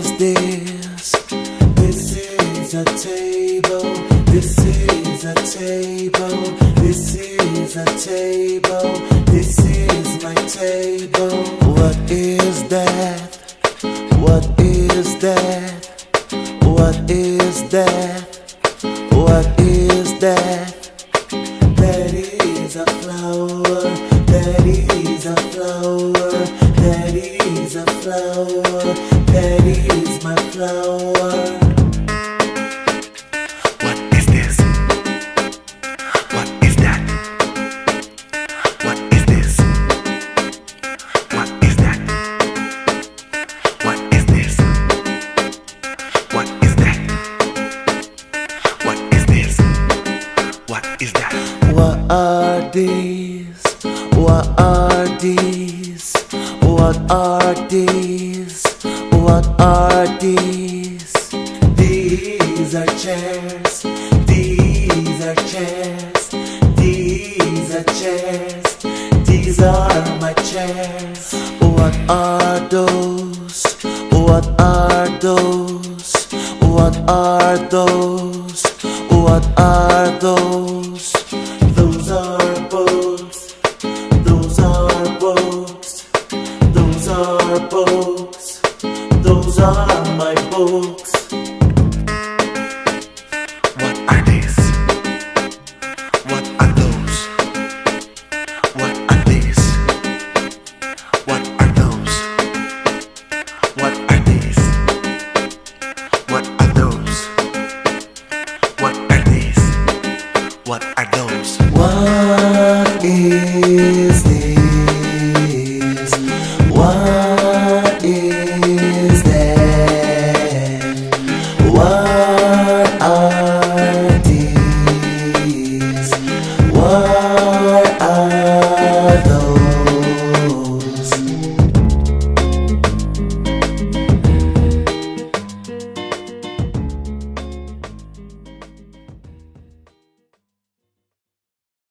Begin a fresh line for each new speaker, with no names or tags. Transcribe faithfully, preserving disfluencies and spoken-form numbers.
is this? This is a table. This is a table. This is a table. This is my table. What is that? What is that? What is that? What is that? That is a flower. That is a flower. That is a flower. That is my flower.
What is this? What is that? What is this? What is that? What is this? What is that? What is this? What is that?
What are these? What are these? What are these? What are these? These are chairs. These are chairs. These are chairs. These are my chairs. What are those? What are those? What are those? What are those? Those are books. Those are books. Those are books. Those are my books.